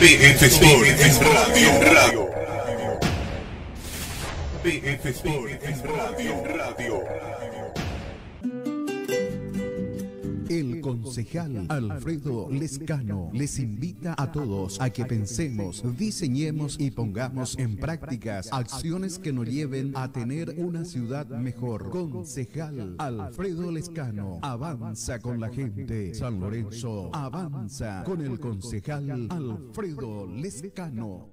PF Sport es radio. PF Sport es radio. El concejal Alfredo Lescano les invita a todos a que pensemos, diseñemos y pongamos en prácticas acciones que nos lleven a tener una ciudad mejor. Concejal Alfredo Lescano avanza con la gente. San Lorenzo avanza con el concejal Alfredo Lescano.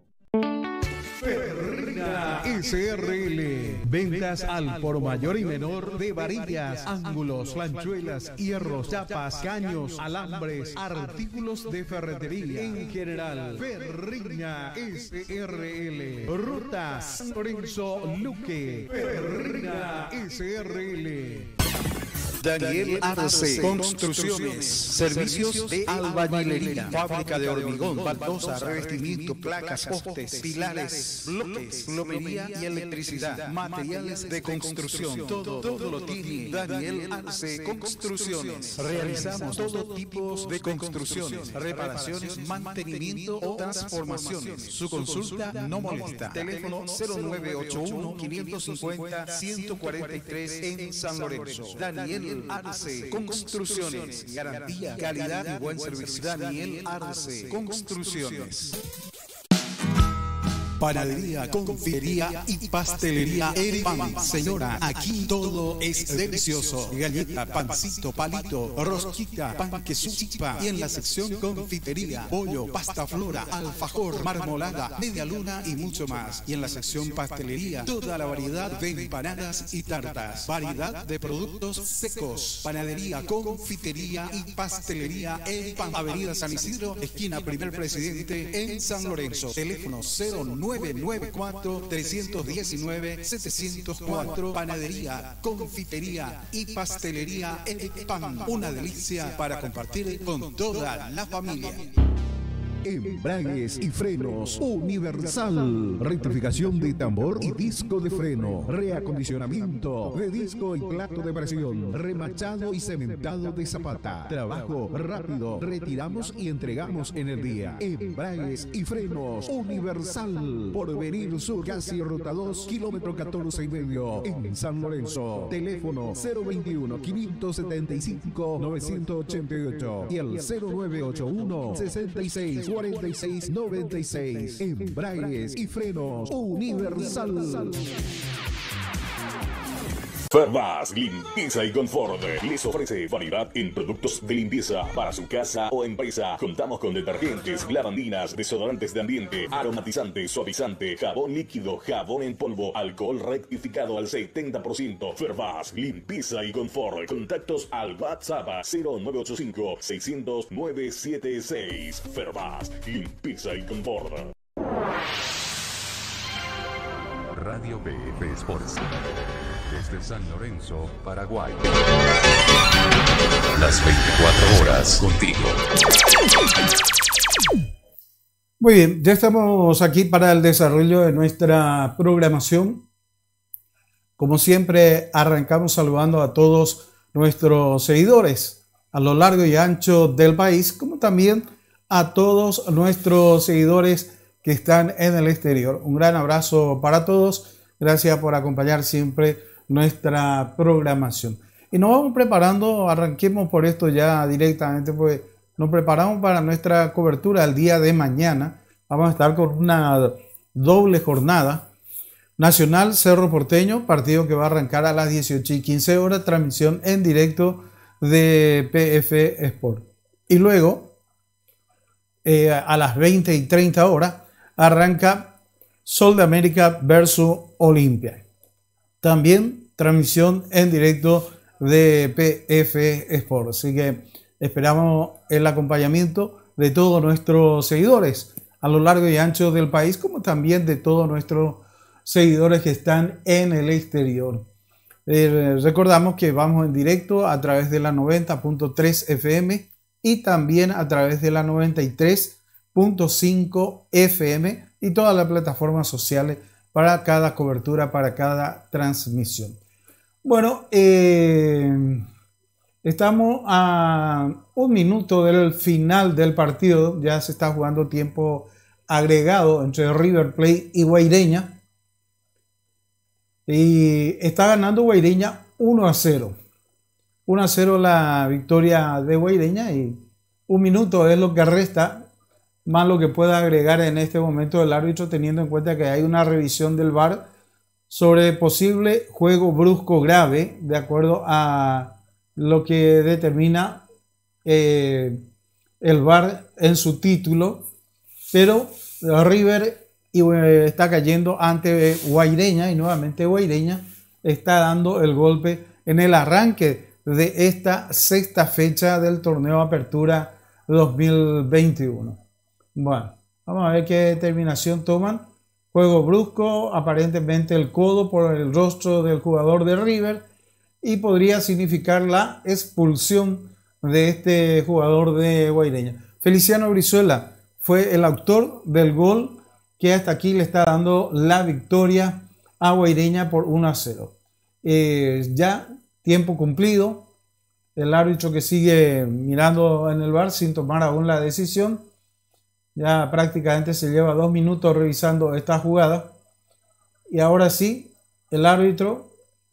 Ferrina SRL. Ventas al por mayor y menor de varillas, ángulos, planchuelas, hierros, chapas, caños, alambres, artículos de ferretería en general. Ferrina SRL. Ruta San Lorenzo Luque. Ferrina SRL. Daniel Arce Construcciones, servicios de albañilería, fábrica de hormigón, baldosa, revestimiento, placas, postes, pilares, bloques, plomería y electricidad, materiales de construcción, todo lo tiene Daniel Arce Construcciones. Realizamos todo tipo de construcciones, reparaciones, mantenimiento o transformaciones. Su consulta no molesta. Teléfono 0981-550-143 en San Lorenzo. Daniel Arce Construcciones, garantía, calidad y buen servicio. Daniel Arce Construcciones. Panadería, confitería y pastelería El Pan. Señora, aquí todo es delicioso. Galleta, pancito, palito, rosquita, panquesuchipa. Y en la sección confitería, pollo, pasta flora, alfajor, marmolada, media luna y mucho más. Y en la sección pastelería, toda la variedad de empanadas y tartas. Variedad de productos secos. Panadería, confitería y pastelería El Pan. Avenida San Isidro, esquina Primer Presidente en San Lorenzo. Teléfono 0994-319-704. Panadería, confitería y pastelería El Pan. Una delicia para compartir con toda la familia. Embragues y frenos Universal. Rectificación de tambor y disco de freno. Reacondicionamiento de disco y plato de presión. Remachado y cementado de zapata. Trabajo rápido. Retiramos y entregamos en el día. Embragues y frenos Universal. Porvenir Sur, casi ruta 2, kilómetro 14 y medio. En San Lorenzo. Teléfono 021-575-988 y el 0981-664696. Embragues y frenos Universal. Fervas Limpieza y Confort les ofrece variedad en productos de limpieza para su casa o empresa. Contamos con detergentes, lavandinas, desodorantes de ambiente, aromatizante, suavizante, jabón líquido, jabón en polvo, alcohol rectificado al 70%. Fervas Limpieza y Confort. Contactos al WhatsApp 0985-600-976. Fervas Limpieza y Confort. Radio PF Sports. Desde San Lorenzo, Paraguay. Las 24 horas contigo. Muy bien, ya estamos aquí para el desarrollo de nuestra programación. Como siempre, arrancamos saludando a todos nuestros seguidores a lo largo y ancho del país, como también a todos nuestros seguidores que están en el exterior. Un gran abrazo para todos. Gracias por acompañar siempre nuestra programación. Y nos vamos preparando, arranquemos por esto ya directamente, pues nos preparamos para nuestra cobertura el día de mañana. Vamos a estar con una doble jornada. Nacional Cerro Porteño, partido que va a arrancar a las 18:15 horas, transmisión en directo de PF Sport. Y luego, a las 20:30 horas, arranca Sol de América versus Olimpia. También transmisión en directo de PF Sport. Así que esperamos el acompañamiento de todos nuestros seguidores a lo largo y ancho del país, como también de todos nuestros seguidores que están en el exterior. Recordamos que vamos en directo a través de la 90.3 FM y también a través de la 93.5 FM y todas las plataformas sociales para cada cobertura, para cada transmisión. Bueno, estamos a un minuto del final del partido, ya se está jugando tiempo agregado entre River Plate y Guaireña. Y está ganando Guaireña 1-0. 1-0 la victoria de Guaireña y un minuto es lo que resta, más lo que pueda agregar en este momento el árbitro, teniendo en cuenta que hay una revisión del VAR sobre posible juego brusco grave, de acuerdo a lo que determina el VAR en su título, pero River está cayendo ante Guaireña y nuevamente Guaireña está dando el golpe en el arranque de esta sexta fecha del torneo Apertura 2021. Bueno, vamos a ver qué determinación toman. Juego brusco, aparentemente el codo por el rostro del jugador de River y podría significar la expulsión de este jugador de Guaireña. Feliciano Brizuela fue el autor del gol que hasta aquí le está dando la victoria a Guaireña por 1-0. Ya tiempo cumplido, el árbitro que sigue mirando en el VAR sin tomar aún la decisión, ya prácticamente se lleva 2 minutos revisando esta jugada y ahora sí el árbitro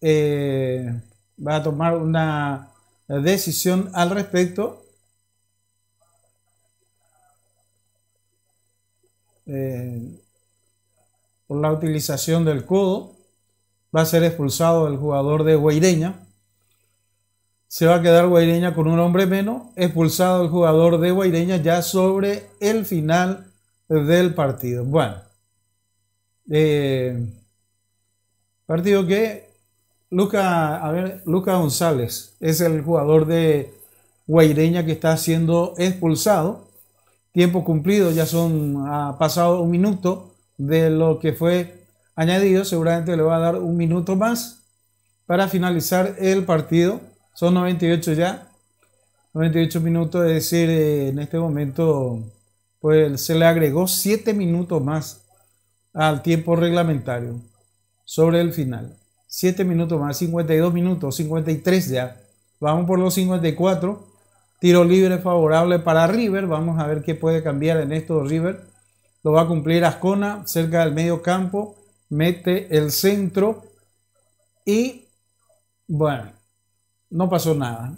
va a tomar una decisión al respecto. Por la utilización del codo va a ser expulsado el jugador de Guaireña. Se va a quedar Guaireña con un hombre menos, expulsado el jugador de Guaireña ya sobre el final del partido. Bueno, partido que Lucas González es el jugador de Guaireña que está siendo expulsado. Tiempo cumplido, ya ha pasado 1 minuto de lo que fue añadido, seguramente le va a dar 1 minuto más para finalizar el partido. Son 98 ya, 98 minutos, es decir, en este momento pues se le agregó 7 minutos más al tiempo reglamentario sobre el final. 7 minutos más, 52 minutos, 53 ya. Vamos por los 54. Tiro libre favorable para River. Vamos a ver qué puede cambiar en esto River. Lo va a cumplir Ascona cerca del medio campo. Mete el centro. Y bueno, no pasó nada.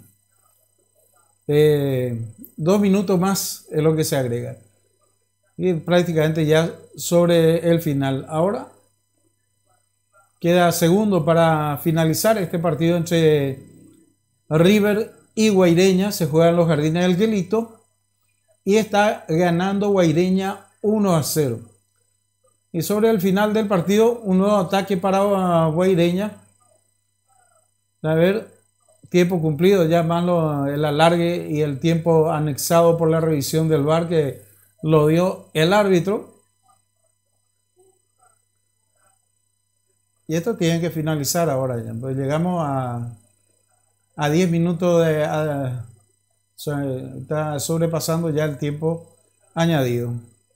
2 minutos más es lo que se agrega. Y prácticamente ya sobre el final. Ahora queda segundo para finalizar este partido entre River y Guaireña. Se juega en los Jardines del Guelito y está ganando Guaireña 1-0. Y sobre el final del partido, un nuevo ataque para Guaireña. A ver, tiempo cumplido, ya más el alargue y el tiempo anexado por la revisión del VAR que lo dio el árbitro. Y esto tiene que finalizar ahora ya, pues llegamos a 10 minutos está sobrepasando ya el tiempo añadido.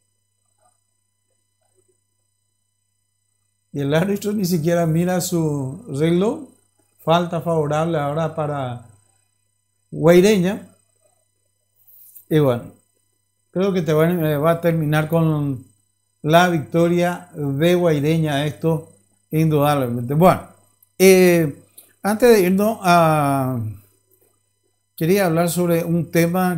Y el árbitro ni siquiera mira su reloj. Falta favorable ahora para Guaireña. Y bueno, creo que va a terminar con la victoria de Guaireña, esto indudablemente. Bueno, antes de irnos quería hablar sobre un tema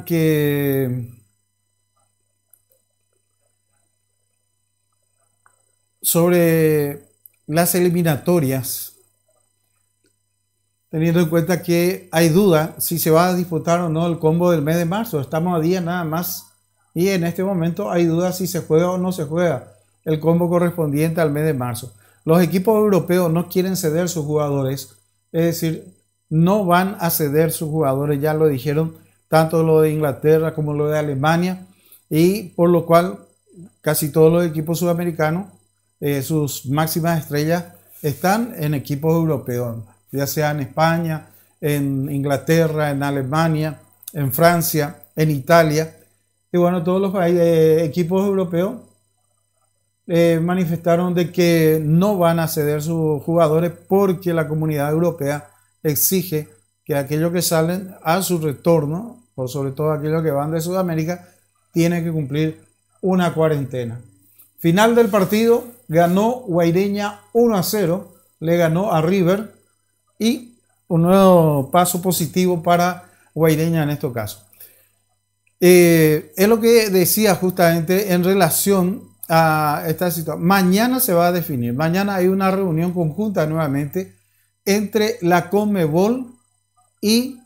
sobre las eliminatorias, teniendo en cuenta que hay duda si se va a disputar o no el combo del mes de marzo. Estamos a día nada más y en este momento hay duda si se juega o no se juega el combo correspondiente al mes de marzo. Los equipos europeos no quieren ceder sus jugadores, es decir, no van a ceder sus jugadores, ya lo dijeron, tanto lo de Inglaterra como lo de Alemania, y por lo cual casi todos los equipos sudamericanos, sus máximas estrellas están en equipos europeos, ya sea en España, en Inglaterra, en Alemania, en Francia, en Italia. Y bueno, todos los equipos europeos manifestaron de que no van a ceder sus jugadores porque la comunidad europea exige que aquellos que salen a su retorno, por sobre todo aquellos que van de Sudamérica, tienen que cumplir una cuarentena. Final del partido, ganó Guaireña 1-0, le ganó a River y un nuevo paso positivo para Guaireña en este caso. Es lo que decía justamente en relación a esta situación. Mañana se va a definir, mañana hay una reunión conjunta nuevamente entre la Conmebol y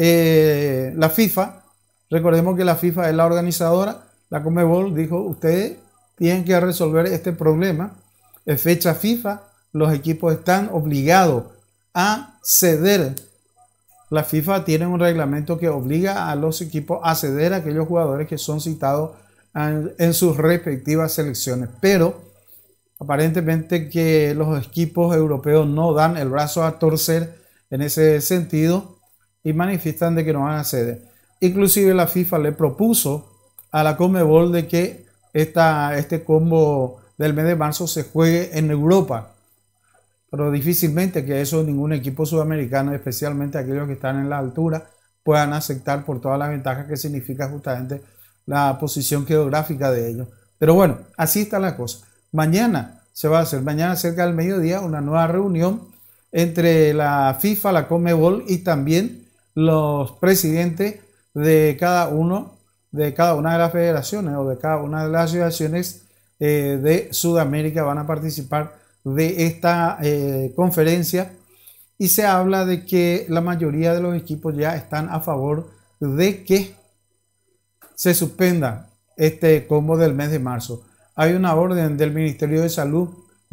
la FIFA. Recordemos que la FIFA es la organizadora, la Conmebol dijo, ustedes tienen que resolver este problema. En fecha FIFA, los equipos están obligados a ceder. La FIFA tiene un reglamento que obliga a los equipos a ceder a aquellos jugadores que son citados en sus respectivas selecciones. Pero aparentemente que los equipos europeos no dan el brazo a torcer en ese sentido y manifiestan de que no van a ceder. Inclusive la FIFA le propuso a la Conmebol de que este combo del mes de marzo se juegue en Europa, pero difícilmente que eso ningún equipo sudamericano, especialmente aquellos que están en la altura, puedan aceptar por todas las ventajas que significa justamente la posición geográfica de ellos. Pero bueno, así está la cosa. Mañana se va a hacer, mañana cerca del mediodía, una nueva reunión entre la FIFA, la Conmebol y también los presidentes de cada una de las federaciones o de cada una de las asociaciones de Sudamérica van a participar de esta conferencia, y se habla de que la mayoría de los equipos ya están a favor de que se suspenda este combo del mes de marzo. Hay una orden del Ministerio de Salud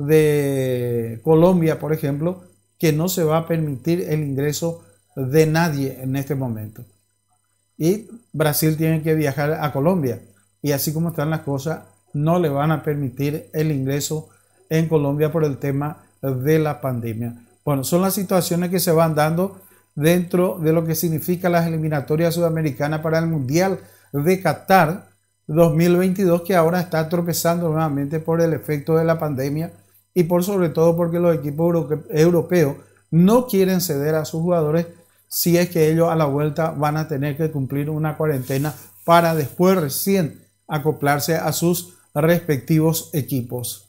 de Colombia, por ejemplo, que no se va a permitir el ingreso de nadie en este momento. Y Brasil tiene que viajar a Colombia. Y así como están las cosas, no le van a permitir el ingreso en Colombia por el tema de la pandemia. Bueno, son las situaciones que se van dando dentro de lo que significa las eliminatorias sudamericanas para el Mundial de Qatar 2022, que ahora está tropezando nuevamente por el efecto de la pandemia y por sobre todo porque los equipos europeos no quieren ceder a sus jugadores si es que ellos a la vuelta van a tener que cumplir una cuarentena para después recién acoplarse a sus respectivos equipos.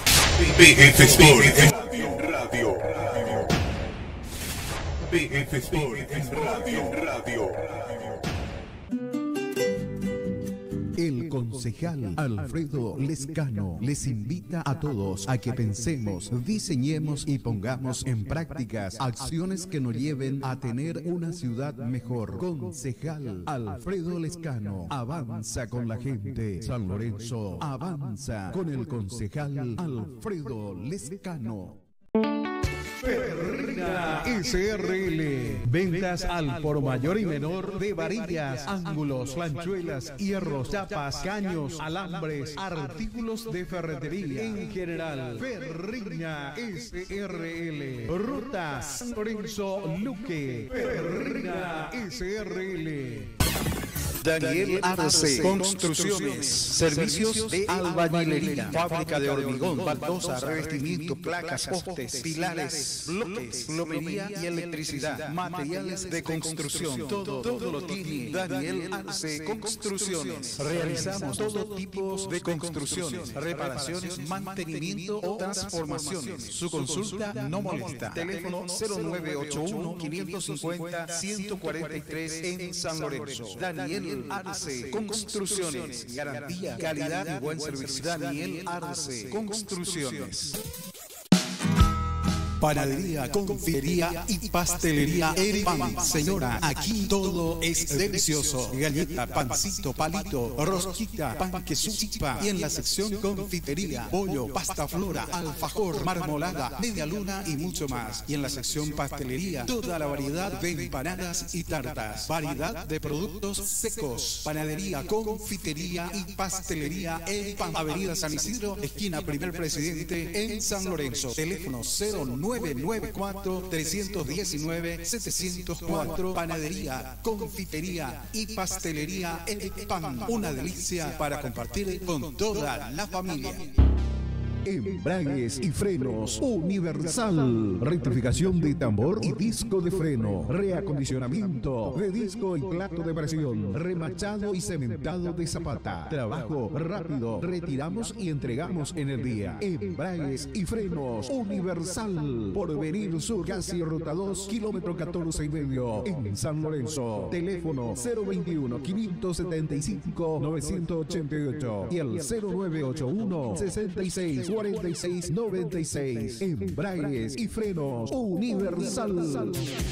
PF Sport en radio. PF Sport en radio. El concejal Alfredo Lescano les invita a todos a que pensemos, diseñemos y pongamos en prácticas acciones que nos lleven a tener una ciudad mejor. Concejal Alfredo Lescano, avanza con la gente. San Lorenzo, avanza con el concejal Alfredo Lescano. Ferrina SRL. Ventas al por mayor y menor de varillas, ángulos, planchuelas, hierros, chapas, caños, alambres, artículos de ferretería en general. Ferrina SRL. Ruta San Lorenzo Luque. Ferrina SRL. Daniel Arce Construcciones, servicios de albañilería, fábrica de hormigón, baldosa, revestimiento, placas, postes, pilares, bloques, plomería y electricidad, materiales de construcción, todo lo tiene Daniel Arce Construcciones. Realizamos todo tipo de construcciones, reparaciones, mantenimiento o transformaciones. Su consulta no molesta. Teléfono 0981-550-143 en San Lorenzo. Daniel Arce Construcciones, garantía, calidad y buen servicio. Daniel Arce Construcciones. Panadería, confitería y pastelería El Pan. Señora, aquí todo es delicioso. Galleta, pancito, palito, rosquita, pan queso, chipa. Y en la sección confitería, pollo, pasta flora, alfajor, marmolada, media luna y mucho más. Y en la sección pastelería, toda la variedad de empanadas y tartas. Variedad de productos secos. Panadería, confitería y pastelería El Pan. Avenida San Isidro, esquina Primer Presidente en San Lorenzo. Teléfono 0994-319-704. Panadería, confitería y pastelería El Pan. Una delicia para compartir con toda la familia. Embragues y frenos Universal. Rectificación de tambor y disco de freno. Reacondicionamiento de disco y plato de presión. Remachado y cementado de zapata. Trabajo rápido. Retiramos y entregamos en el día. Embragues y frenos Universal. Porvenir Sur, casi ruta 2, kilómetro 14,5 en San Lorenzo. Teléfono 021-575-988 y el 0981-664696. Embragues y frenos Universal.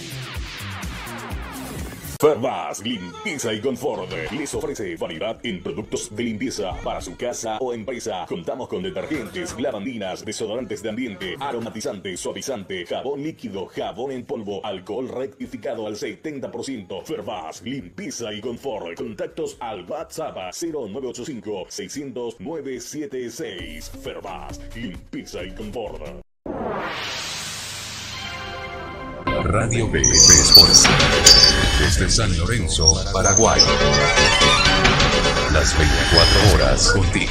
Fervas Limpieza y Confort les ofrece variedad en productos de limpieza para su casa o empresa. Contamos con detergentes, lavandinas, desodorantes de ambiente, aromatizante, suavizante, jabón líquido, jabón en polvo, alcohol rectificado al 70%. Fervas Limpieza y Confort. Contactos al WhatsApp 0985-600-976. Fervas Limpieza y Confort. Radio BF Sports. Desde San Lorenzo, Paraguay. Las 24 horas contigo.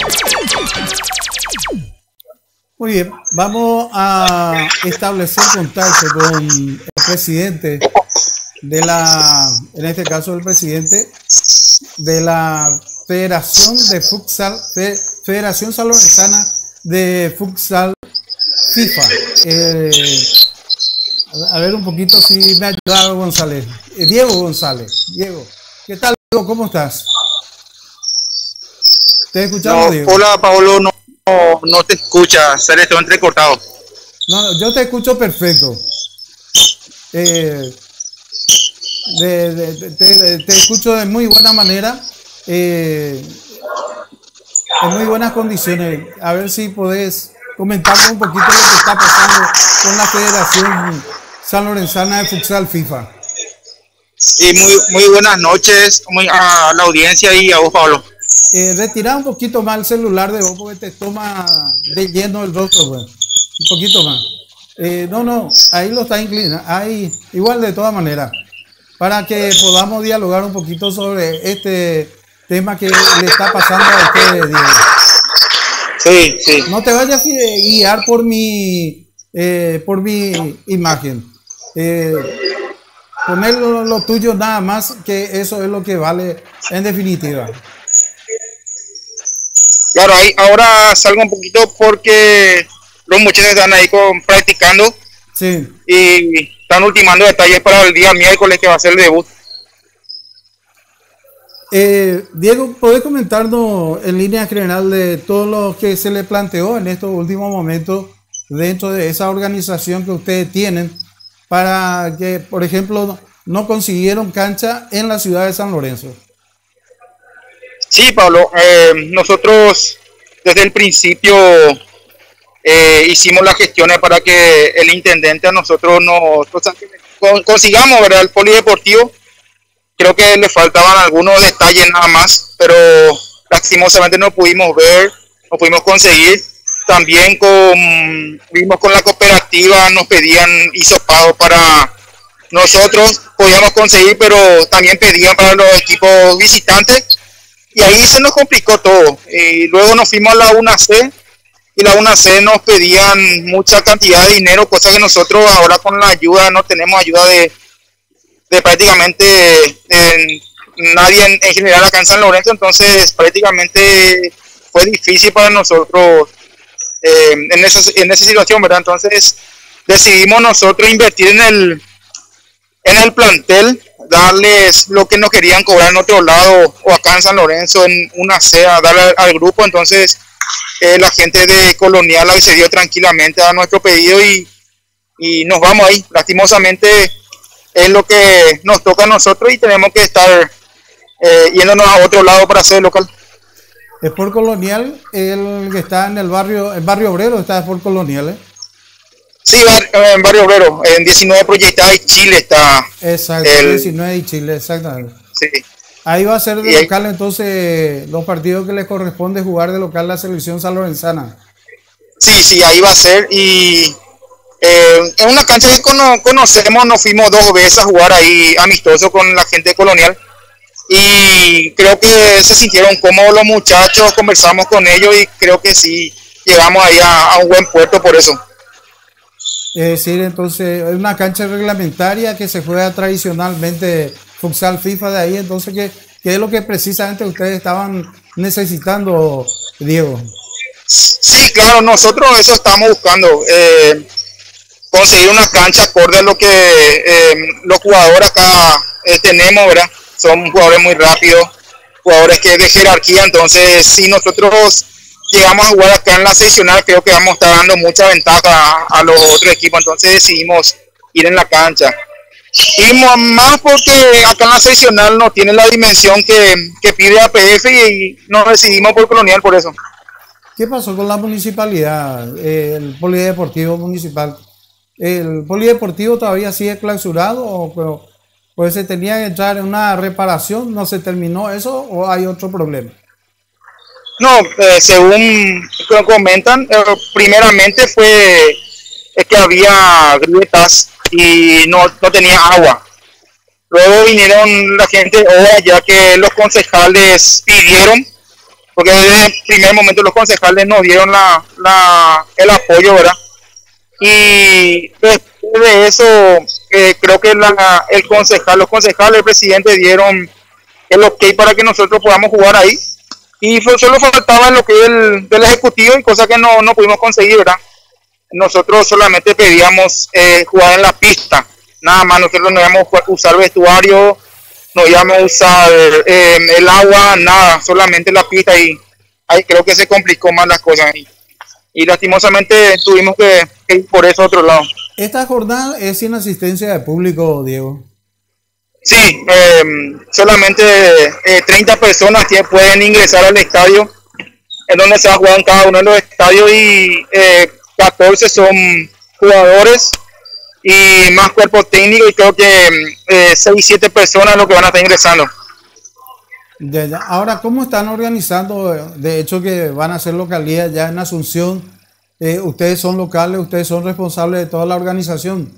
Muy bien, vamos a establecer contacto con el presidente de en este caso el presidente de la Federación de Futsal, Federación Salorenzana de Futsal FIFA. A ver un poquito si me ha ayudado González. Diego González. Diego, ¿qué tal, Diego? ¿Cómo estás? ¿Te escuchamos, Diego? Hola, Paolo, no te escucha, sale todo entrecortado. No, yo te escucho perfecto. Te escucho de muy buena manera, en muy buenas condiciones. A ver si podés comentarnos un poquito lo que está pasando con la Federación Sanlorenzana de Futsal FIFA. Sí, muy buenas noches a la audiencia y a vos, Pablo. Retira un poquito más el celular de vos porque te toma de lleno el rostro, pues. Un poquito más. No, ahí lo está inclinando. Ahí, igual de todas maneras. Para que podamos dialogar un poquito sobre este tema que le está pasando a ustedes, Diego. Sí. No te vayas a guiar por mi imagen. Poner lo tuyo nada más, que eso es lo que vale en definitiva. Claro, ahora salgo un poquito porque los muchachos están ahí practicando. Sí. Y están ultimando detalles para el día miércoles que va a ser el debut. Diego, ¿podés comentarnos en línea general de todo lo que se le planteó en estos últimos momentos dentro de esa organización que ustedes tienen para que, por ejemplo, no consiguieron cancha en la ciudad de San Lorenzo? Sí, Pablo, nosotros desde el principio hicimos las gestiones para que el intendente a nosotros consigamos, ¿verdad?, el polideportivo. Creo que le faltaban algunos detalles nada más, pero lastimosamente no pudimos conseguir. También vimos con la cooperativa, nos pedían hisopado para nosotros, podíamos conseguir, pero también pedían para los equipos visitantes, y ahí se nos complicó todo. Y luego nos fuimos a la UNAC, y la UNAC nos pedían mucha cantidad de dinero, cosa que nosotros ahora con la ayuda no tenemos ayuda de prácticamente nadie en general acá en San Lorenzo, entonces prácticamente fue difícil para nosotros en esa situación, ¿verdad? Entonces decidimos nosotros invertir en el plantel, darles lo que nos querían cobrar en otro lado o acá en San Lorenzo en una SEA, darle al grupo. Entonces la gente de Colonial accedió tranquilamente a nuestro pedido y nos vamos ahí. Lastimosamente es lo que nos toca a nosotros y tenemos que estar yéndonos a otro lado para hacer el local. Sport Colonial, el que está en el barrio obrero, está Sport Colonial, ¿eh? Sí, en barrio obrero, en 19 Proyectada y Chile está. Exacto, 19 y Chile, exactamente. Sí. Ahí va a ser de local entonces los partidos que les corresponde jugar de local la selección sanlorenzana. Sí, ahí va a ser. Y en una cancha que conocemos, nos fuimos 2 veces a jugar ahí amistoso con la gente de Colonial. Y creo que se sintieron cómodos los muchachos, conversamos con ellos y creo que sí, llegamos ahí a un buen puerto por eso. Es decir, entonces, es una cancha reglamentaria que se juega tradicionalmente futsal FIFA de ahí. Entonces, ¿qué es lo que precisamente ustedes estaban necesitando, Diego? Sí, claro, nosotros eso estamos buscando. Conseguir una cancha acorde a lo que los jugadores acá tenemos, ¿verdad? Son jugadores muy rápidos, jugadores que de jerarquía. Entonces, si nosotros llegamos a jugar acá en la seccional, creo que vamos a estar dando mucha ventaja a los otros equipos. Entonces decidimos ir en la cancha. Y más porque acá en la seccional no tiene la dimensión que pide APF y nos decidimos por Colonial por eso. ¿Qué pasó con la municipalidad, el polideportivo municipal? ¿El polideportivo todavía sigue clausurado o pues se tenía que entrar en una reparación? ¿No se terminó eso o hay otro problema? No, según comentan, primeramente fue que había grietas y no tenía agua. Luego vinieron la gente ahora ya que los concejales pidieron, porque desde el primer momento los concejales nos dieron el apoyo, ¿verdad? Y después de eso, creo que los concejales, el presidente dieron el ok para que nosotros podamos jugar ahí. Y solo faltaba lo que es del ejecutivo y cosa que no pudimos conseguir, ¿verdad? Nosotros solamente pedíamos jugar en la pista, nada más. Nosotros no íbamos a usar vestuario, no íbamos a usar el agua, nada, solamente la pista, y ahí creo que se complicó más las cosas. Y lastimosamente tuvimos que ir por eso otro lado. ¿Esta jornada es sin asistencia de público, Diego? Sí, solamente 30 personas que pueden ingresar al estadio, en donde se va a jugar en cada uno de los estadios, y 14 son jugadores y más cuerpo técnico, y creo que 6-7 personas lo que van a estar ingresando. Ya. Ahora, ¿cómo están organizando? De hecho, que van a ser localidad ya en Asunción. Ustedes son locales, ustedes son responsables de toda la organización.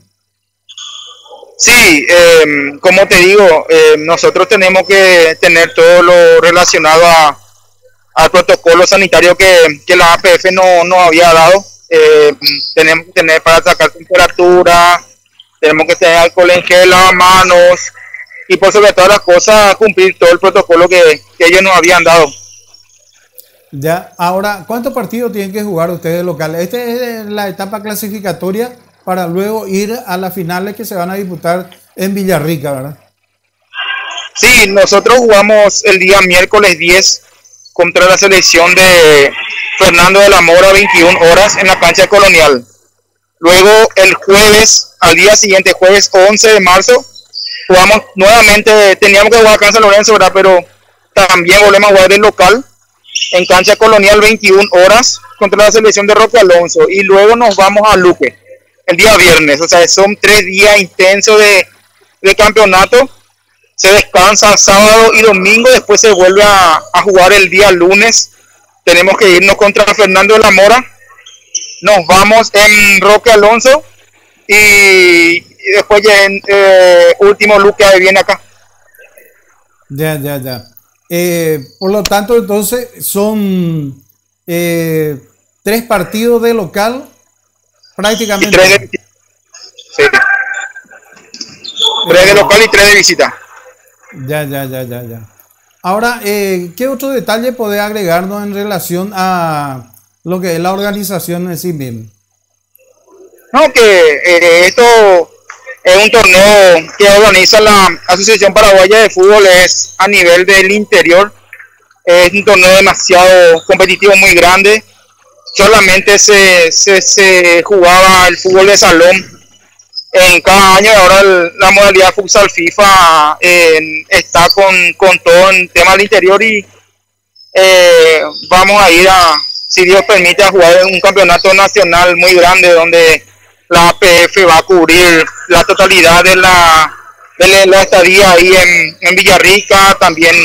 Sí, como te digo, nosotros tenemos que tener todo lo relacionado al protocolo sanitario que la APF no había dado. Tenemos que tener para sacar temperatura, tenemos que tener alcohol en gel, lavamanos, y por sobre todas las cosas cumplir todo el protocolo que ellos nos habían dado. Ya, ahora, ¿cuántos partidos tienen que jugar ustedes locales? Esta es la etapa clasificatoria para luego ir a las finales que se van a disputar en Villarrica, ¿verdad? Sí, nosotros jugamos el día miércoles 10 contra la selección de Fernando de la Mora, 21 horas en la cancha Colonial. Luego el jueves, al día siguiente, jueves 11 de marzo, jugamos nuevamente. Teníamos que jugar acá en San Lorenzo, ¿verdad? Pero también volvemos a jugar el local en cancha Colonial, 21 horas contra la selección de Roque Alonso, y luego nos vamos a Luque el día viernes. O sea, son 3 días intensos de campeonato. Se descansa sábado y domingo, después se vuelve a jugar el día lunes. Tenemos que irnos contra Fernando de la Mora, nos vamos en Roque Alonso, y después ya en último Luque viene acá. Ya. Por lo tanto, entonces son 3 partidos de local prácticamente. 3 de local y 3 de visita. Ya. Ahora, ¿qué otro detalle puede agregarnos en relación a lo que es la organización en sí misma? No, que esto es un torneo que organiza la Asociación Paraguaya de Fútbol, es a nivel del interior. Es un torneo demasiado competitivo, muy grande. Solamente se jugaba el fútbol de salón en cada año, y ahora la modalidad futsal FIFA está con todo en tema del interior, y vamos a ir si Dios permite, a jugar en un campeonato nacional muy grande, donde la APF va a cubrir la totalidad de la estadía ahí en Villarrica, también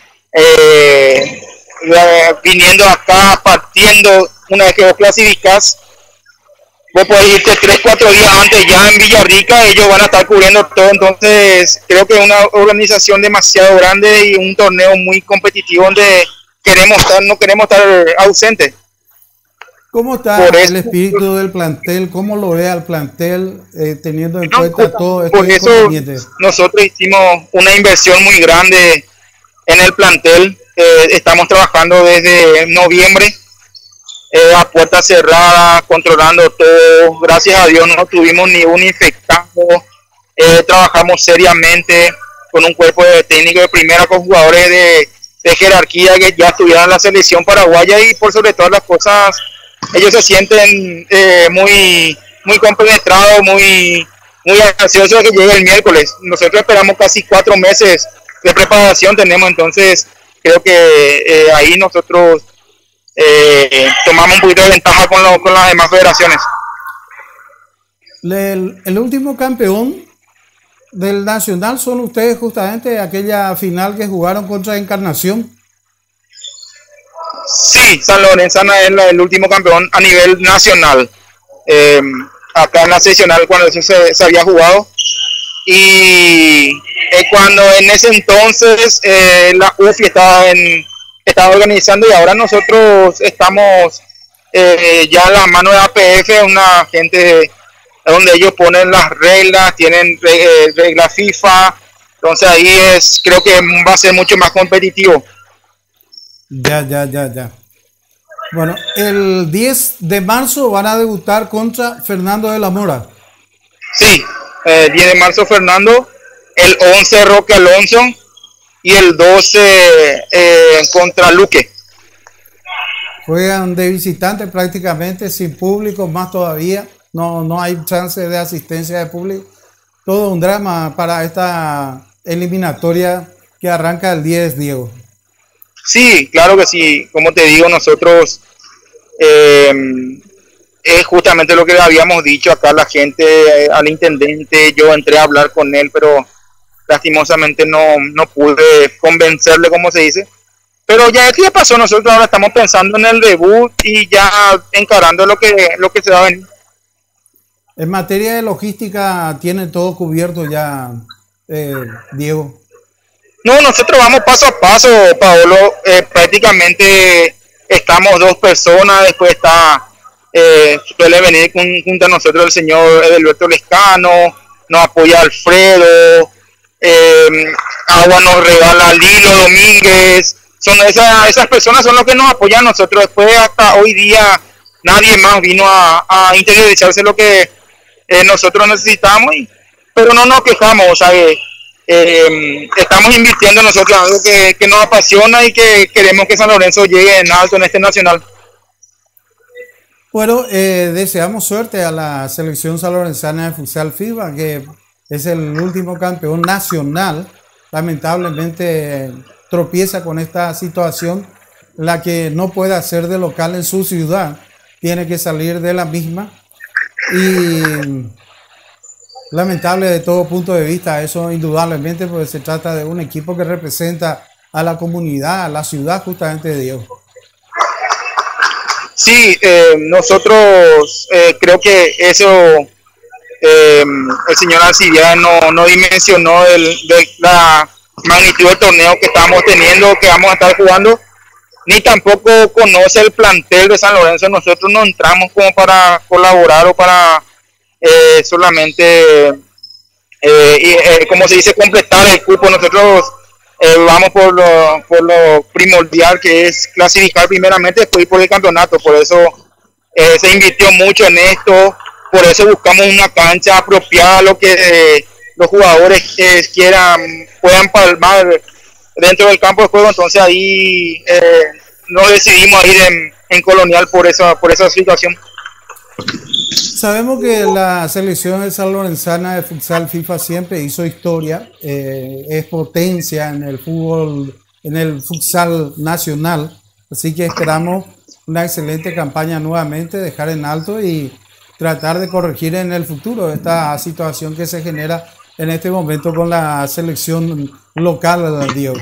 viniendo acá, partiendo. Una vez que vos clasificás, vos podés irte 3-4 días antes ya en Villarrica, ellos van a estar cubriendo todo. Entonces creo que es una organización demasiado grande y un torneo muy competitivo donde no queremos estar ausentes. ¿Cómo está Por el eso- espíritu del plantel? ¿Cómo lo ve al plantel teniendo en No, cuenta todo por estos eso inconvenientes? nosotros hicimos una inversión muy grande en el plantel. Estamos trabajando desde noviembre a puerta cerrada, controlando todo. Gracias a Dios no tuvimos ni un infectado. Trabajamos seriamente con un cuerpo de técnico de primera, con jugadores de jerarquía que ya estuvieron en la selección paraguaya, y por sobre todas las cosas ellos se sienten muy compenetrados, muy ansiosos de que llegue el miércoles. Nosotros esperamos casi 4 meses de preparación tenemos, entonces creo que ahí nosotros tomamos un poquito de ventaja con las demás federaciones. El último campeón del Nacional son ustedes, justamente aquella final que jugaron contra Encarnación. Sí, San Lorenzana es el último campeón a nivel nacional. Acá en la seccional, cuando eso se había jugado, y cuando en ese entonces la UFI estaba organizando, y ahora nosotros estamos ya en la mano de APF, una gente donde ellos ponen las reglas, tienen reglas FIFA, entonces ahí creo que va a ser mucho más competitivo. Ya. Bueno, el 10 de marzo van a debutar contra Fernando de la Mora. Sí, 10 de marzo Fernando, el 11 Roque Alonso y el 12 contra Luque. Juegan de visitante prácticamente, sin público, más todavía. No hay chance de asistencia de público. Todo un drama para esta eliminatoria que arranca el 10, Diego. Sí, claro que sí. Como te digo, nosotros es justamente lo que habíamos dicho acá la gente, al intendente. Yo entré a hablar con él, pero lastimosamente no pude convencerle, como se dice. Pero ya pasó, nosotros ahora estamos pensando en el debut y ya encarando lo que se va a venir. En materia de logística, ¿tiene todo cubierto ya, Diego? No, nosotros vamos paso a paso, Paolo. Prácticamente estamos 2 personas, después suele venir junto a nosotros el señor Edelberto Lescano, nos apoya Alfredo, Agua nos regala Lilo Domínguez. Son esas personas son los que nos apoyan a nosotros. Después, hasta hoy día, nadie más vino a interiorizarse lo que nosotros necesitamos, pero no nos quejamos, ¿sabes? Estamos invirtiendo en nosotros algo que nos apasiona y que queremos que San Lorenzo llegue en alto en este nacional. Bueno, deseamos suerte a la selección sanlorenzana de futsal FIBA, que es el último campeón nacional. Lamentablemente tropieza con esta situación, la que no puede hacer de local en su ciudad, tiene que salir de la misma, y lamentable de todo punto de vista eso, indudablemente, porque se trata de un equipo que representa a la comunidad, a la ciudad justamente de Dios. Sí, nosotros creo que eso el señor Alcibiades no dimensionó de la magnitud del torneo que estamos teniendo, que vamos a estar jugando, ni tampoco conoce el plantel de San Lorenzo. Nosotros no entramos como para colaborar o para solamente, como se dice, completar el cupo. Nosotros vamos por lo primordial, que es clasificar primeramente, después ir por el campeonato. Por eso se invirtió mucho en esto, por eso buscamos una cancha apropiada a lo que los jugadores puedan palmar dentro del campo de juego. Entonces ahí nos decidimos a ir en Colonial por esa situación. Sabemos que la selección de sanlorenzana de futsal FIFA siempre hizo historia, es potencia en el fútbol, en el futsal nacional, así que esperamos una excelente campaña nuevamente, dejar en alto y tratar de corregir en el futuro esta situación que se genera en este momento con la selección local, Diego.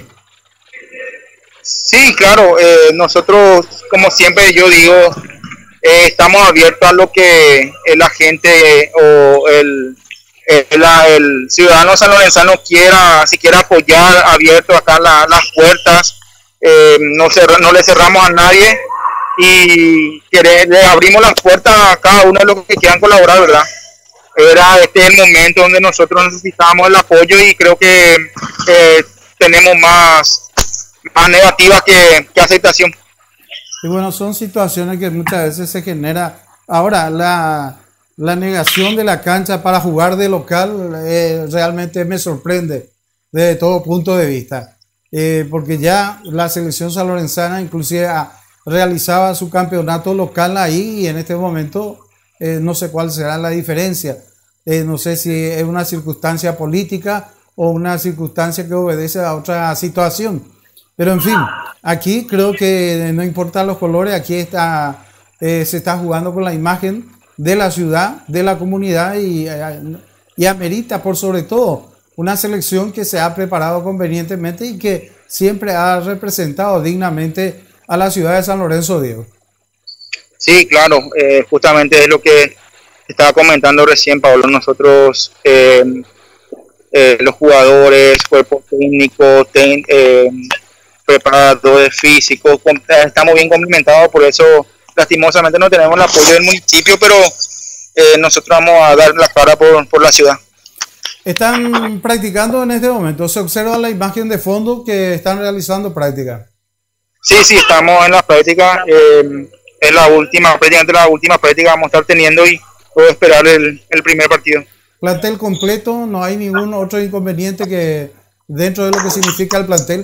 Sí, claro, nosotros, como siempre yo digo, estamos abiertos a lo que la gente o el ciudadano sanlorenzano si quiera apoyar, abierto acá las puertas, no le cerramos a nadie, y le abrimos las puertas a cada uno de los que quieran colaborar, ¿verdad? Era el momento donde nosotros necesitábamos el apoyo y creo que tenemos más negativas que aceptación. Y bueno, son situaciones que muchas veces se genera. Ahora, la negación de la cancha para jugar de local realmente me sorprende desde todo punto de vista. Porque ya la selección sanlorenzana inclusive realizaba su campeonato local ahí y en este momento no sé cuál será la diferencia. No sé si es una circunstancia política o una circunstancia que obedece a otra situación. Pero en fin, aquí creo que no importan los colores, aquí se está jugando con la imagen de la ciudad, de la comunidad y amerita por sobre todo una selección que se ha preparado convenientemente y que siempre ha representado dignamente a la ciudad de San Lorenzo, Diego. Sí, claro, justamente es lo que estaba comentando recién, Pablo. Nosotros, los jugadores, cuerpo técnico, preparadores físicos, estamos bien complementados, por eso lastimosamente no tenemos el apoyo del municipio, pero nosotros vamos a dar la cara por la ciudad. Están practicando en este momento, se observa la imagen de fondo que están realizando práctica. Sí, estamos en la práctica, es la última práctica vamos a estar teniendo y puedo esperar el primer partido. Plantel completo, no hay ningún otro inconveniente que dentro de lo que significa el plantel.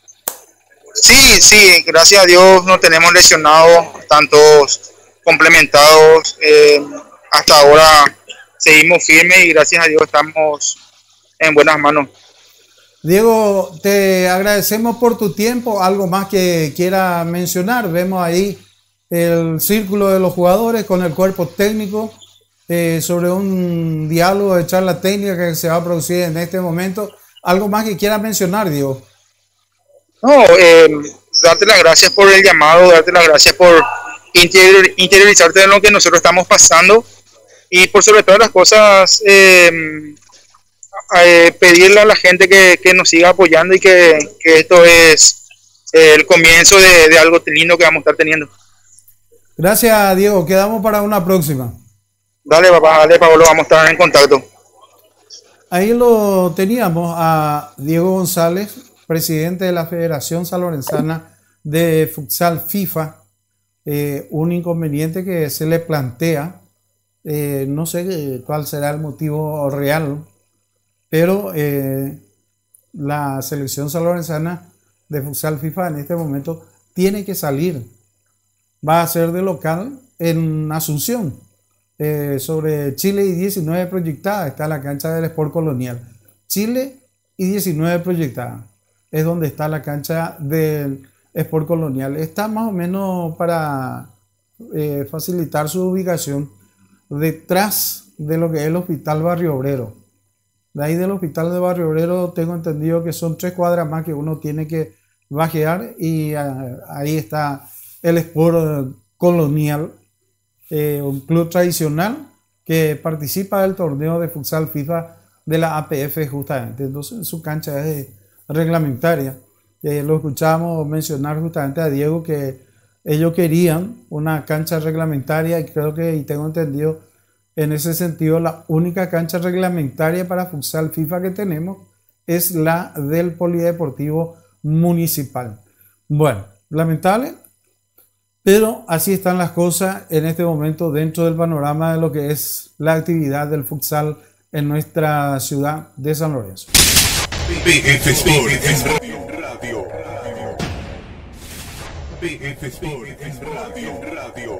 Sí, gracias a Dios no tenemos lesionados, están todos complementados, hasta ahora seguimos firmes y gracias a Dios estamos en buenas manos. Diego, te agradecemos por tu tiempo, algo más que quiera mencionar. Vemos ahí el círculo de los jugadores con el cuerpo técnico sobre un diálogo de charla técnica que se va a producir en este momento. ¿Algo más que quiera mencionar, Diego? No, darte las gracias por el llamado, darte las gracias por interiorizarte en lo que nosotros estamos pasando y por sobre todas las cosas pedirle a la gente que nos siga apoyando y que esto es el comienzo de algo lindo que vamos a estar teniendo. Gracias, Diego. Quedamos para una próxima. Dale, papá, dale, Pablo, vamos a estar en contacto. Ahí lo teníamos a Diego González, presidente de la Federación Sanlorenzana de Futsal FIFA. Un inconveniente que se le plantea, no sé cuál será el motivo real, pero la selección sanlorenzana de Futsal FIFA en este momento tiene que salir. Va a ser de local en Asunción, sobre Chile y 19 proyectada. Está la cancha del Sport Colonial. Chile y 19 proyectada es donde está la cancha del Sport Colonial. Está más o menos para facilitar su ubicación detrás de lo que es el Hospital Barrio Obrero. De ahí del Hospital de Barrio Obrero tengo entendido que son 3 cuadras más que uno tiene que bajear y ahí está el Sport Colonial, un club tradicional que participa del torneo de futsal FIFA de la APF justamente. Entonces su cancha es reglamentaria. Lo escuchamos mencionar justamente a Diego que ellos querían una cancha reglamentaria y creo que, y tengo entendido, en ese sentido la única cancha reglamentaria para futsal FIFA que tenemos es la del Polideportivo Municipal. Bueno, lamentable, pero así están las cosas en este momento dentro del panorama de lo que es la actividad del futsal en nuestra ciudad de San Lorenzo. PF Sport en radio. PF Sport en radio.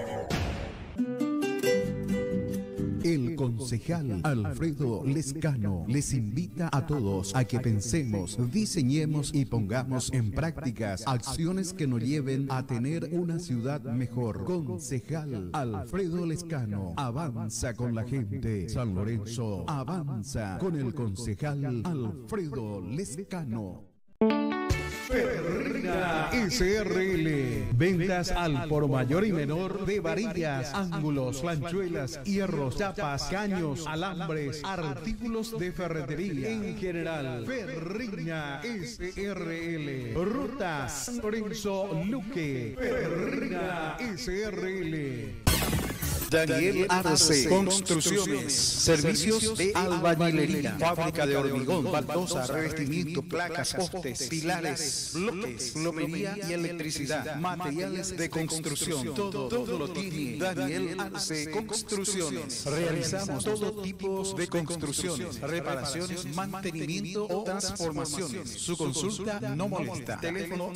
El concejal Alfredo Lescano les invita a todos a que pensemos, diseñemos y pongamos en prácticas acciones que nos lleven a tener una ciudad mejor. Concejal Alfredo Lescano, avanza con la gente. San Lorenzo avanza con el concejal Alfredo Lescano. Ferrina SRL. Ventas al por mayor y menor de varillas, ángulos, planchuelas, hierros, chapas, caños, alambres, artículos de ferretería en general. Ferrina SRL. Ruta San Lorenzo Luque. Ferrina SRL. Daniel Arce, Construcciones, Servicios de Albañilería, Fábrica de Hormigón, baldosa, revestimiento, placas, postes, pilares, bloques, plomería y electricidad, materiales de construcción, todo lo tiene Daniel Arce Construcciones. Realizamos todo tipo de construcciones, reparaciones, mantenimiento o transformaciones. Su consulta no molesta. Teléfono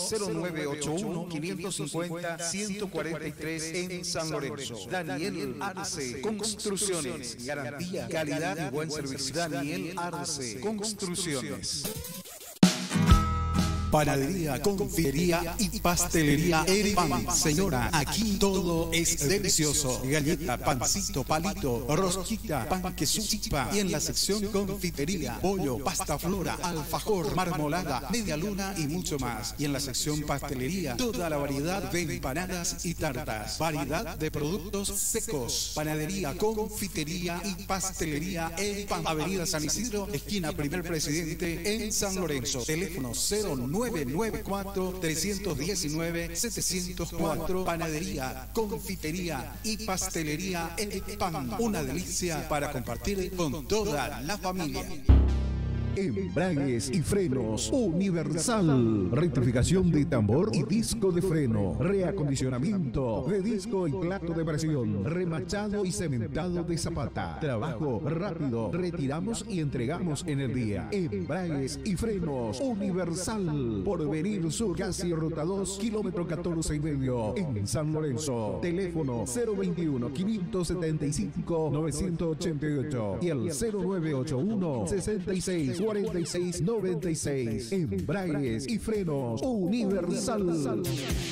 0981-550-143 en San Lorenzo. Daniel Arce Construcciones, garantía, calidad y buen servicio. Daniel Arce Construcciones. Panadería, confitería y pastelería Eripan. Señora, aquí todo es delicioso. Galleta, pancito, palito, rosquita, pan queso, chipa. Y en la sección confitería, pollo, pasta flora, alfajor, marmolada, media luna y mucho más. Y en la sección pastelería, toda la variedad de empanadas y tartas. Variedad de productos secos. Panadería, confitería y pastelería Eripan. Avenida San Isidro, esquina Primer Presidente en San Lorenzo. Teléfono 0994-319-704. Panadería, confitería y pastelería El Pan. Una delicia para compartir con toda la familia. Embragues y frenos Universal. Rectificación de tambor y disco de freno. Reacondicionamiento de disco y plato de presión. Remachado y cementado de zapata. Trabajo rápido. Retiramos y entregamos en el día. Embragues y frenos Universal. Porvenir Sur, casi ruta 2, kilómetro 14 y medio. En San Lorenzo. Teléfono 021-575-988 y el 0981-664696. Embragues y frenos Universal.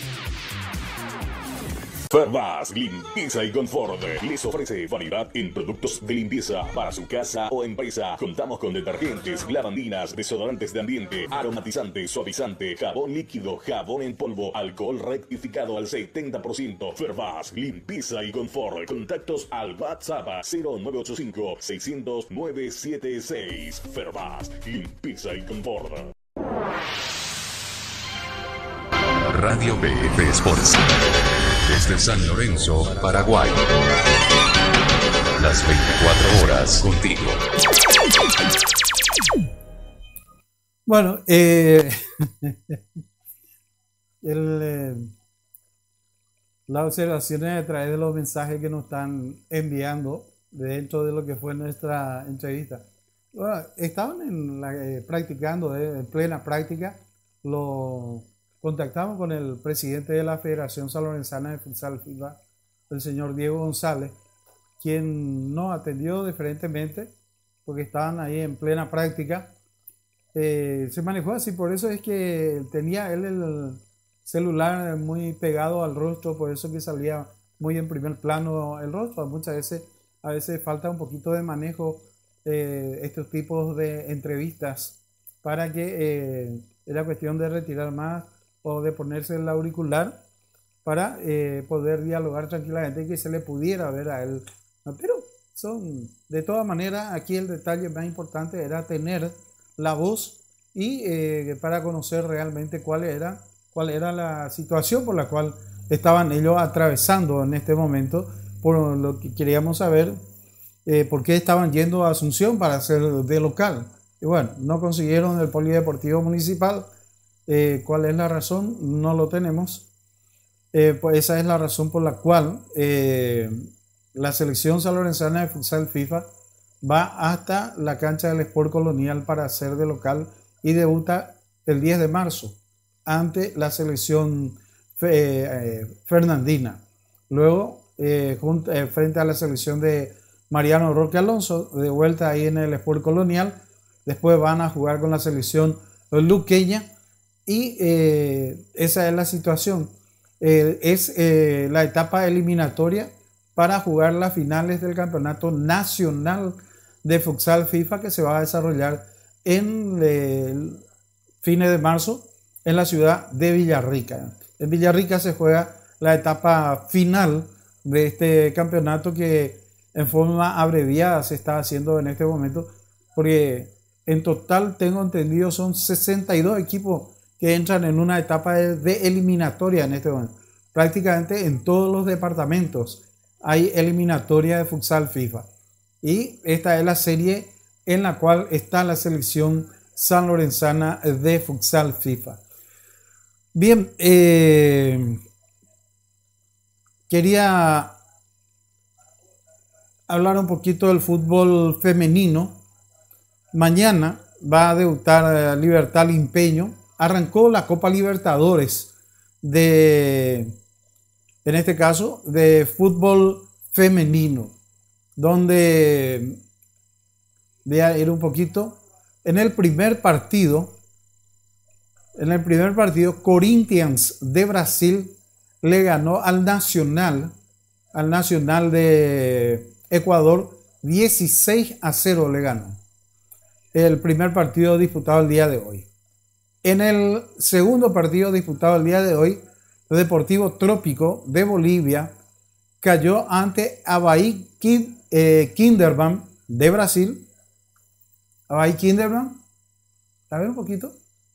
Fervas, limpieza y confort. Les ofrece variedad en productos de limpieza para su casa o empresa. Contamos con detergentes, lavandinas, desodorantes de ambiente, aromatizante, suavizante, jabón líquido, jabón en polvo, alcohol rectificado al 70%. Fervas, limpieza y confort. Contactos al WhatsApp 0985-600-976. Fervas, limpieza y confort. Radio BF Sports. Desde San Lorenzo, Paraguay. Las 24 horas contigo. Bueno, las observaciones a través de los mensajes que nos están enviando dentro de lo que fue nuestra entrevista. Bueno, estaban practicando, en plena práctica. Lo contactamos con el presidente de la Federación Sanlorenzana de Futsal FIFA, el señor Diego González, quien nos atendió diferentemente porque estaban ahí en plena práctica. Se manejó así, por eso es que tenía él el celular muy pegado al rostro, por eso que salía muy en primer plano el rostro. Muchas veces, a veces falta un poquito de manejo estos tipos de entrevistas para que era cuestión de retirar más o de ponerse el auricular para poder dialogar tranquilamente y que se le pudiera ver a él. Pero de todas maneras, aquí el detalle más importante era tener la voz y para conocer realmente cuál era la situación por la cual estaban ellos atravesando en este momento, por lo que queríamos saber por qué estaban yendo a Asunción para hacer de local. Y bueno, no consiguieron el Polideportivo Municipal. ¿Cuál es la razón? No lo tenemos. Pues esa es la razón por la cual la selección sanlorenzana de futsal FIFA va hasta la cancha del Sport Colonial para hacer de local y debuta el 10 de marzo ante la selección fernandina. Luego, frente a la selección de Mariano Roque Alonso, de vuelta ahí en el Sport Colonial. Después van a jugar con la selección luqueña. Y esa es la situación. Es la etapa eliminatoria para jugar las finales del Campeonato Nacional de Futsal FIFA que se va a desarrollar en fines de marzo en la ciudad de Villarrica. En Villarrica se juega la etapa final de este campeonato que en forma abreviada se está haciendo en este momento, porque en total tengo entendido son 62 equipos que entran en una etapa de eliminatoria en este momento. Prácticamente en todos los departamentos hay eliminatoria de futsal FIFA. Y esta es la serie en la cual está la selección sanlorenzana de futsal FIFA. Bien, quería hablar un poquito del fútbol femenino. Mañana va a debutar Libertad Limpeño. Arrancó la Copa Libertadores en este caso, de fútbol femenino, donde voy a ir un poquito. En el primer partido, Corinthians de Brasil le ganó al Nacional de Ecuador, 16-0 le ganó. El primer partido disputado el día de hoy. En el segundo partido disputado el día de hoy, el Deportivo Trópico de Bolivia cayó ante Avaí Kinderman de Brasil. Avaí Kinderman, a ver un poquito.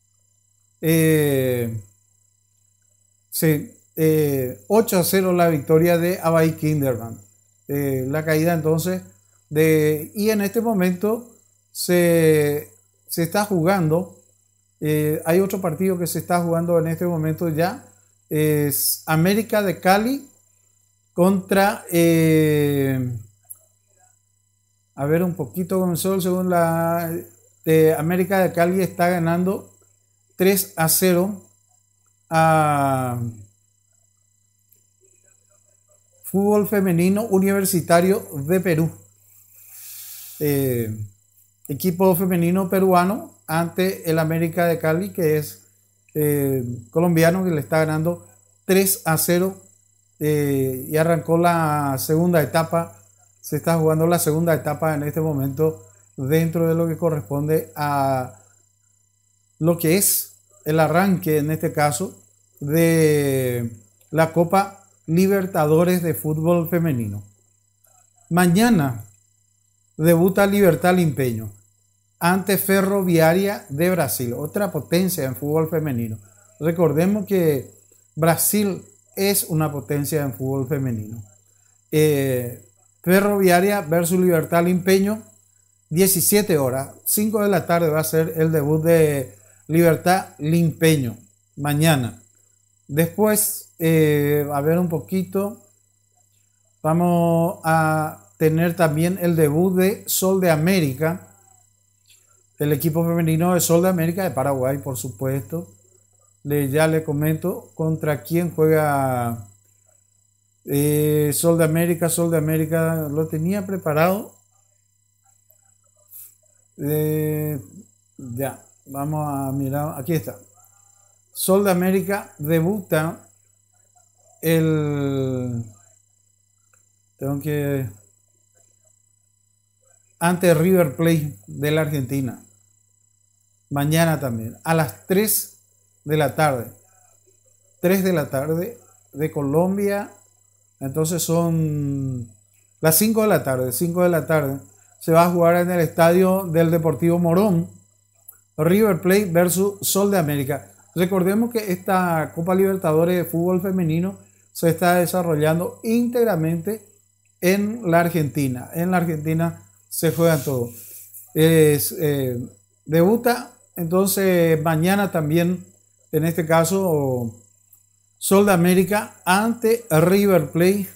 Sí, 8-0 la victoria de Avaí Kinderman. La caída entonces y en este momento se está jugando. Hay otro partido que se está jugando en este momento ya. Es América de Cali contra a ver un poquito comenzó según América de Cali está ganando 3-0 a Fútbol Femenino Universitario de Perú. Equipo femenino peruano ante el América de Cali, que es colombiano, que le está ganando 3-0 y arrancó la segunda etapa. Se está jugando la segunda etapa en este momento dentro de lo que corresponde a lo que es el arranque, en este caso, de la Copa Libertadores de fútbol femenino. Mañana debuta Libertad Limpeño ante Ferroviaria de Brasil, otra potencia en fútbol femenino. Recordemos que Brasil es una potencia en fútbol femenino. Ferroviaria versus Libertad Limpeño, 17 horas, 5 de la tarde va a ser el debut de Libertad Limpeño, mañana. Después, a ver un poquito, vamos a tener también el debut de Sol de América, el equipo femenino de Sol de América de Paraguay, por supuesto. Ya le comento contra quién juega Sol de América. Sol de América lo tenía preparado. Ya, vamos a mirar, aquí está. Sol de América debuta ante River Plate de la Argentina. Mañana también, a las 3 de la tarde. 3 de la tarde de Colombia. Entonces son las 5 de la tarde. 5 de la tarde se va a jugar en el estadio del Deportivo Morón. River Plate versus Sol de América. Recordemos que esta Copa Libertadores de fútbol femenino se está desarrollando íntegramente en la Argentina. En la Argentina se juega todo. Debuta entonces mañana también, en este caso, Sol de América ante River Plate.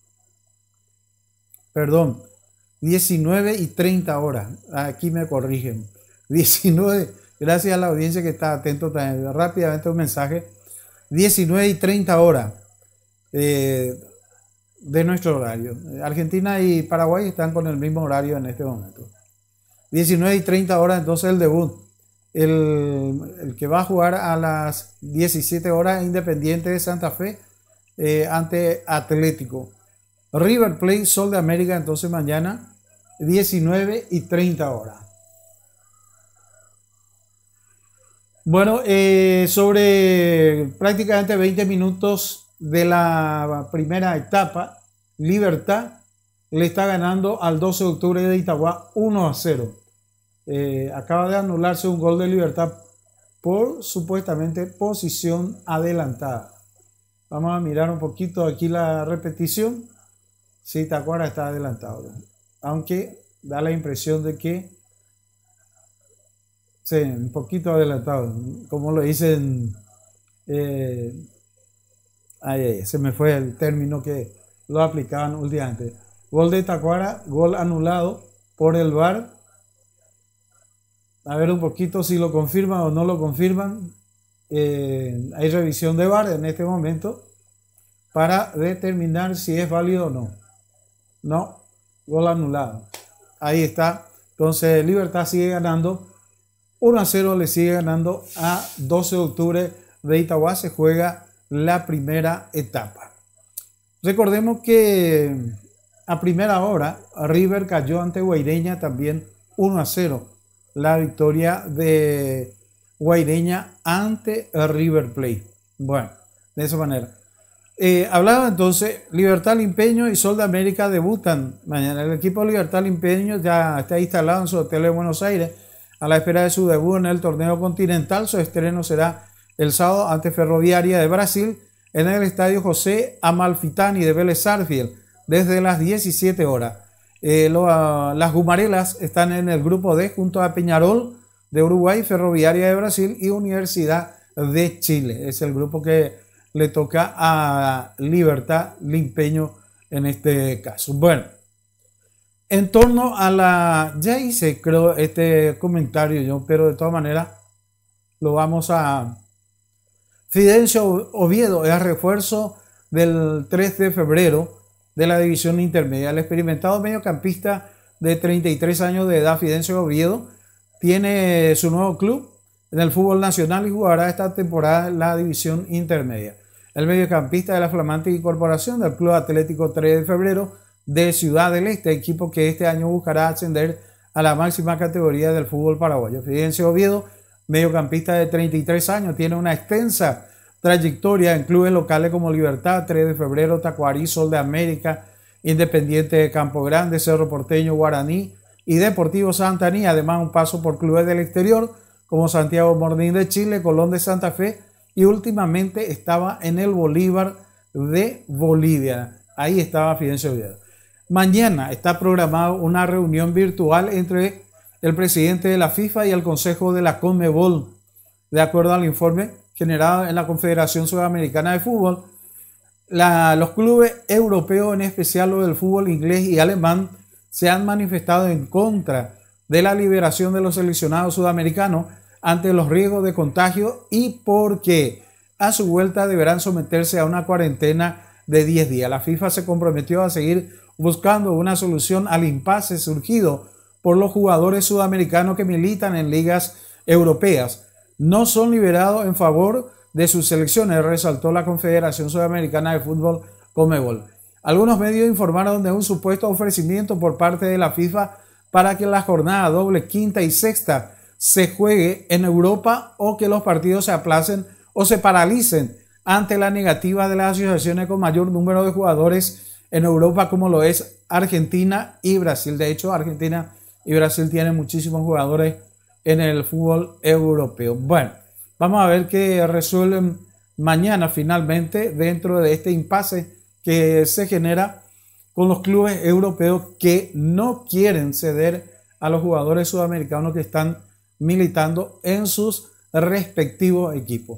Perdón, 19:30 horas. Aquí me corrigen. 19, gracias a la audiencia que está atento también. Rápidamente un mensaje. 19:30 horas de nuestro horario. Argentina y Paraguay están con el mismo horario en este momento. 19:30 horas, entonces el debut. El que va a jugar a las 17 horas, Independiente de Santa Fe ante Atlético. River Plate, Sol de América, entonces mañana 19:30 horas. Bueno, sobre prácticamente 20 minutos de la primera etapa, Libertad le está ganando al 12 de octubre de Itagua 1-0. Acaba de anularse un gol de Libertad por supuestamente posición adelantada. Vamos a mirar un poquito aquí la repetición. Sí, Tacuara está adelantado, aunque da la impresión de que sí, un poquito adelantado, como lo dicen. Se me fue el término que lo aplicaban últimamente. Gol de Tacuara, gol anulado por el VAR. A ver un poquito si lo confirman o no lo confirman. Hay revisión de VAR en este momento para determinar si es válido o no. No, gol anulado. Ahí está. Entonces Libertad sigue ganando. 1-0 le sigue ganando a 12 de octubre de Itagua. Se juega la primera etapa. Recordemos que a primera hora River cayó ante Guaireña también 1-0. La victoria de Guaireña ante River Plate. Bueno, de esa manera. Hablaba entonces, Libertad Limpeño y Sol de América debutan mañana. El equipo Libertad Limpeño ya está instalado en su hotel de Buenos Aires a la espera de su debut en el torneo continental. Su estreno será el sábado ante Ferroviaria de Brasil en el estadio José Amalfitani de Vélez Sarsfield desde las 17 horas. Las Gumarelas están en el grupo D junto a Peñarol de Uruguay, Ferroviaria de Brasil y Universidad de Chile. Es el grupo que le toca a Libertad Limpeño en este caso. Bueno, en torno a la... Ya hice creo este comentario yo, pero de todas maneras lo vamos a... Fidencio Oviedo es refuerzo del 3 de febrero de la división intermedia. El experimentado mediocampista de 33 años de edad, Fidencio Oviedo, tiene su nuevo club en el fútbol nacional y jugará esta temporada en la división intermedia. El mediocampista de la flamante incorporación del Club Atlético 3 de febrero de Ciudad del Este, equipo que este año buscará ascender a la máxima categoría del fútbol paraguayo. Fidencio Oviedo, mediocampista de 33 años, tiene una extensa trayectoria en clubes locales como Libertad, 3 de febrero, Tacuarí, Sol de América, Independiente de Campo Grande, Cerro Porteño, Guaraní y Deportivo Santaní. Además, un paso por clubes del exterior como Santiago Morning de Chile, Colón de Santa Fe y últimamente estaba en el Bolívar de Bolivia. Ahí estaba Fidencio Oviedo. Mañana está programada una reunión virtual entre el presidente de la FIFA y el Consejo de la CONMEBOL. De acuerdo al informe generado en la Confederación Sudamericana de Fútbol, los clubes europeos, en especial los del fútbol inglés y alemán, se han manifestado en contra de la liberación de los seleccionados sudamericanos ante los riesgos de contagio y porque a su vuelta deberán someterse a una cuarentena de 10 días. La FIFA se comprometió a seguir buscando una solución al impasse surgido por los jugadores sudamericanos que militan en ligas europeas. No son liberados en favor de sus selecciones, resaltó la Confederación Sudamericana de Fútbol, CONMEBOL. Algunos medios informaron de un supuesto ofrecimiento por parte de la FIFA para que la jornada doble, quinta y sexta se juegue en Europa o que los partidos se aplacen o se paralicen ante la negativa de las asociaciones con mayor número de jugadores en Europa, como lo es Argentina y Brasil. De hecho, Argentina y Brasil tienen muchísimos jugadores en el fútbol europeo. Bueno, vamos a ver qué resuelven mañana finalmente dentro de este impasse que se genera con los clubes europeos que no quieren ceder a los jugadores sudamericanos que están militando en sus respectivos equipos.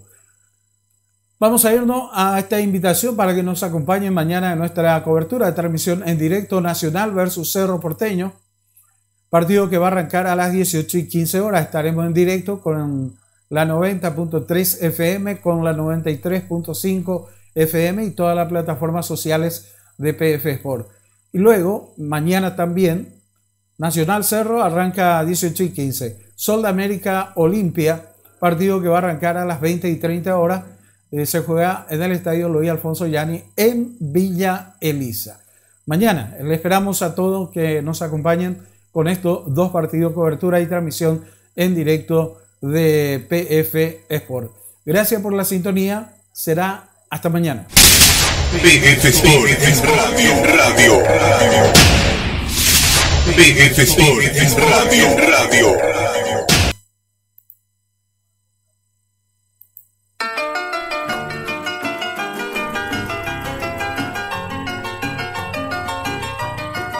Vamos a irnos a esta invitación para que nos acompañen mañana en nuestra cobertura de transmisión en directo Nacional versus Cerro Porteño. Partido que va a arrancar a las 18:15 horas. Estaremos en directo con la 90.3 FM, con la 93.5 FM y todas las plataformas sociales de PF Sport. Y luego, mañana también, Nacional Cerro arranca a 18:15. Sol de América Olimpia, partido que va a arrancar a las 20:30 horas. Se juega en el estadio Luis Alfonso Yani en Villa Elisa. Mañana le esperamos a todos que nos acompañen con estos dos partidos, cobertura y transmisión en directo de PF Sport. Gracias por la sintonía. Será hasta mañana. PF Sport en radio. PF Sport en radio.